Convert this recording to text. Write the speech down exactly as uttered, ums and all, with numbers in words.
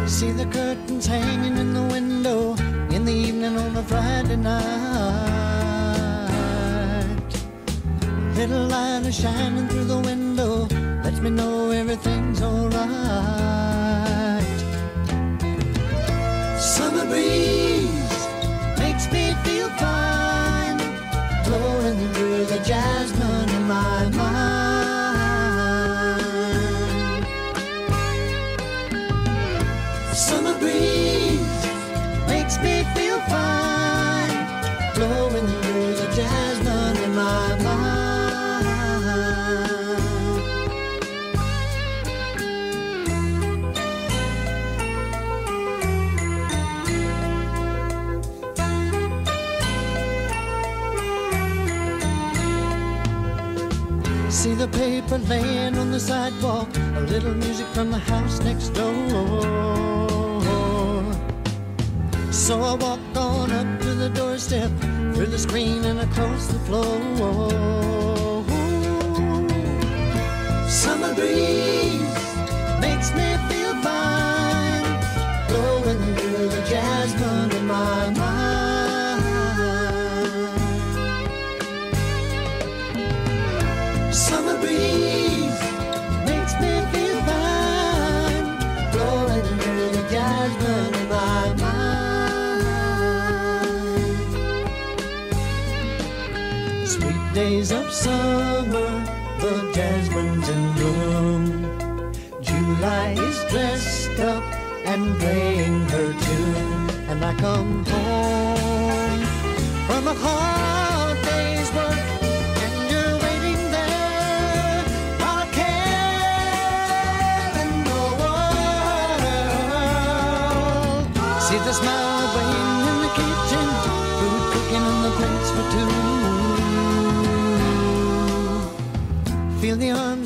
See the curtains hanging in the window in the evening on a Friday night. Little light is shining through the window, lets me know everything's alright. Summer breeze makes me feel fine, blowing through the jasmine in my mind. Summer breeze makes me feel fine, blowing through the jasmine in my mind. See the paper laying on the sidewalk, a little music from the house next door. So I walked on up to the doorstep, through the screen and across the floor. Summer breeze makes me feel fine, blowing through the jasmine in my mind. Summer breeze makes me feel fine, blowing through the jasmine in my mind. Sweet days of summer, the jasmine's in bloom. July is dressed up and playing her tune, and I come home from a hard day's work. See the smile waiting in the kitchen, food cooking on the plates for two. Feel the arms